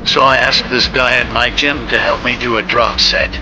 So I asked this guy at my gym to help me do a drop set.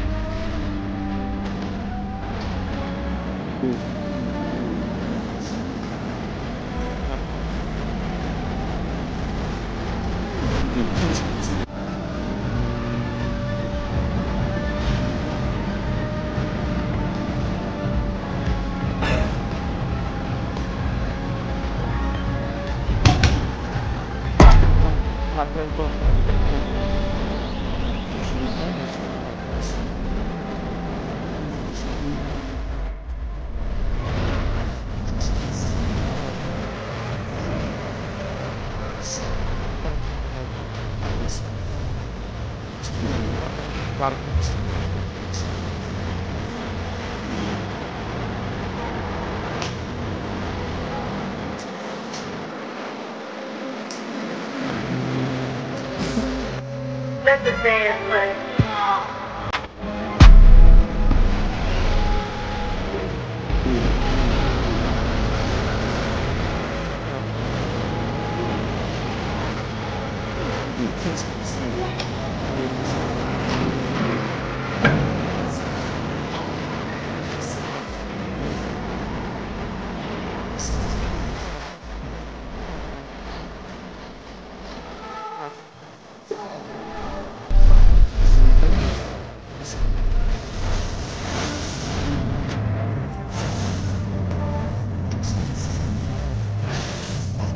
Let the band play.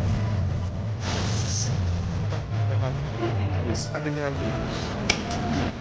Ada lagi.